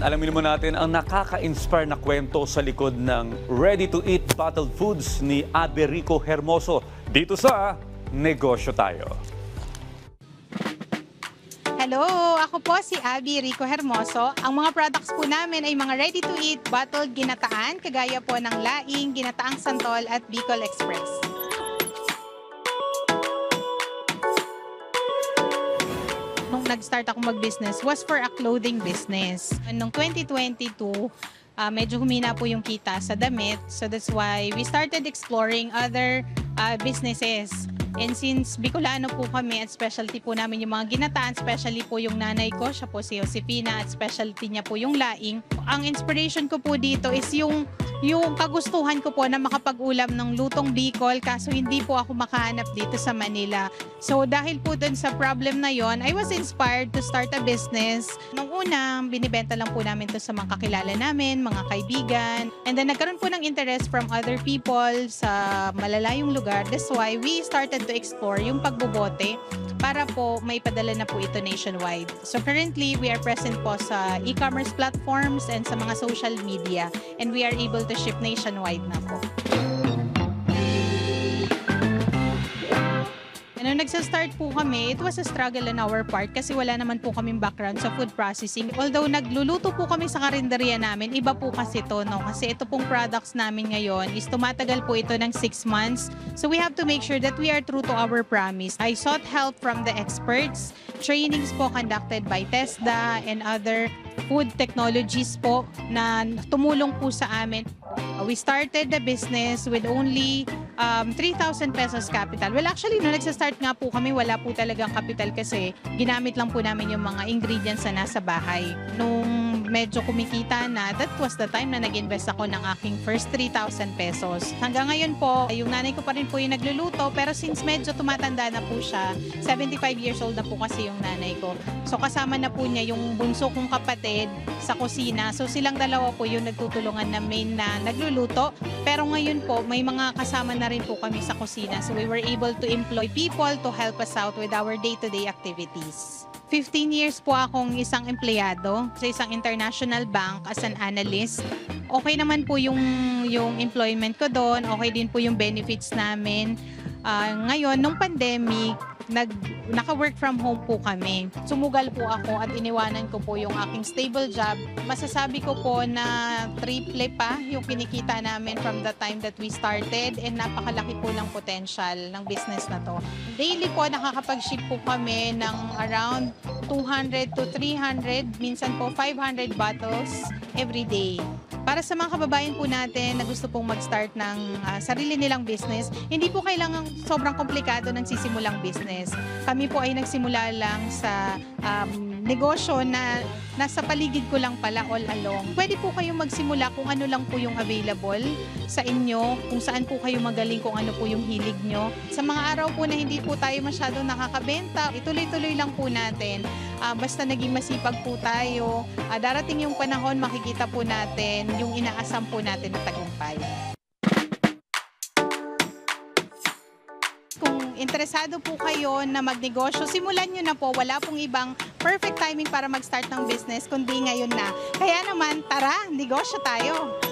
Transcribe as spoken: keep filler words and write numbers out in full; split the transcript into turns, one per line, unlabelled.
alamin naman natin ang nakaka-inspire na kwento sa likod ng ready-to-eat bottled foods ni Abby Rico Hermoso dito sa Negosyo Tayo.
Hello! Ako po si Abby Rico Hermoso. Ang mga products po namin ay mga ready-to-eat bottled ginataan, kagaya po ng laing, ginataang santol at Bicol Express. Nung nag-start ako mag-business was for a clothing business. Noong twenty twenty-two, uh, medyo humina po yung kita sa damit. So that's why we started exploring other uh, businesses. And since Bicolano po kami at specialty po namin yung mga ginataan, especially po yung nanay ko, siya po si Josefina at specialty niya po yung laing. Ang inspiration ko po dito is yung yung kagustuhan ko po na makapag-ulam ng lutong Bicol, kaso hindi po ako makahanap dito sa Manila. So dahil po dun sa problem na yon, I was inspired to start a business. Nung una, binibenta lang po namin to sa mga kakilala namin, mga kaibigan. And then nagkaroon po ng interest from other people sa malalayong lugar. That's why we started to explore yung pagbobote para po maipadala na po ito nationwide. So currently, we are present po sa e-commerce platforms and sa mga social media, and we are able to ship nationwide na po. Nung nagsa-start po kami, it was a struggle on our part kasi wala naman po kaming background sa food processing. Although nagluluto po kami sa karinderya namin, iba po kasi ito, no? Kasi ito pong products namin ngayon is tumatagal po ito ng six months. So we have to make sure that we are true to our promise. I sought help from the experts. Trainings po conducted by TESDA and other food technologies po na tumulong po sa amin. We started the business with only um, three thousand pesos capital. Well, actually, nung nagsa-start nga po kami, wala po talagang capital kasi ginamit lang po namin yung mga ingredients na nasa bahay. Nung medyo kumikita na, that was the time na nag-invest ako ng aking first three thousand pesos. Hanggang ngayon po, yung nanay ko pa rin po yung nagluluto, pero since medyo tumatanda na po siya, seventy-five years old na po kasi yung nanay ko. So kasama na po niya yung bunso kong kapatid sa kusina. So silang dalawa po yung nagtutulungan na main na nagluluto. Pero ngayon po, may mga kasama na rin po kami sa kusina. So we were able to employ people to help us out with our day-to-day activities. fifteen years po akong isang empleyado sa isang international bank as an analyst. Okay naman po yung, yung employment ko doon. Okay din po yung benefits namin. Uh, ngayon, nung pandemic, nag, naka-work from home po kami. Sumugal po ako at iniwanan ko po yung aking stable job. Masasabi ko po na triple pa yung kinikita namin from the time that we started, and napakalaki po ng potential ng business na to. Daily po nakakapag-ship po kami ng around two hundred to three hundred, minsan po five hundred bottles every day. Para sa mga kababayan po natin na gusto pong mag-start ng uh, sarili nilang business, hindi po kailangang sobrang komplikado ng sisimulang business. Kami po ay nagsimula lang sa um, negosyo na nasa paligid ko lang pala all along. Pwede po kayong magsimula kung ano lang po yung available sa inyo, kung saan po kayo magaling, kung ano po yung hilig nyo. Sa mga araw po na hindi po tayo masyadong nakakabenta, ituloy-tuloy lang po natin. Uh, basta naging masipag po tayo, uh, darating yung panahon, makikita po natin yung inaasam po natin na tagumpay. Kung interesado po kayo na magnegosyo, simulan nyo na po. Wala pong ibang perfect timing para mag-start ng business, kundi ngayon na. Kaya naman, tara, negosyo tayo!